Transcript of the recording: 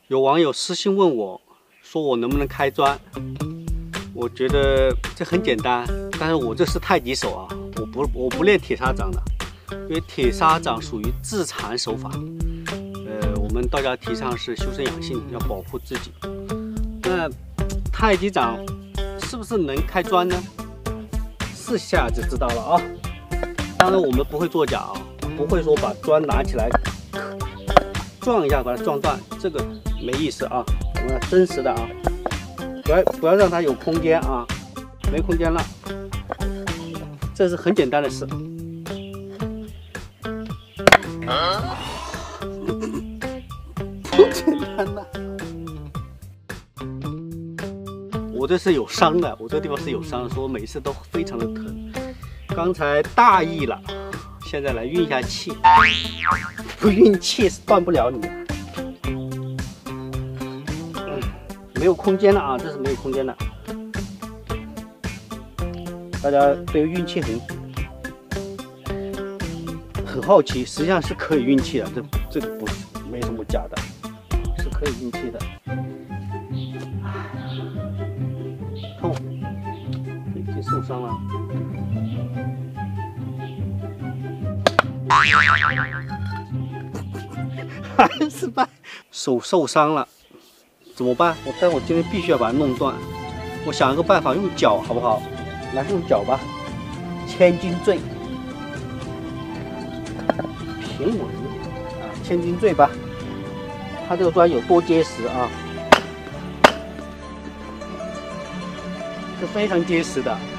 有网友私信问我，说我能不能开砖？我觉得这很简单，但是我这是太极手啊，我不练铁砂掌的，因为铁砂掌属于自残手法。我们道家提倡是修身养性，要保护自己。那太极掌是不是能开砖呢？试下就知道了啊。当然我们不会作假啊，不会说把砖拿起来撞一下把它撞断，这个没意思啊。我们要真实的啊，不要让它有空间啊，没空间了。这是很简单的事。不简单呐！我这是有伤的，我这个地方是有伤的，所以我每次都非常的疼。刚才大意了，现在来运一下气，不运气是断不了你的。没有空间了啊，这是没有空间的。大家对运气很好奇，实际上是可以运气的，这个不是没什么假的，是可以运气的。痛，已经受伤了。还失败，手受伤了，怎么办？但我今天必须要把它弄断。我想一个办法，用脚好不好？来，用脚吧，千斤坠，平稳啊，千斤坠吧。它这个砖有多结实啊？是非常结实的。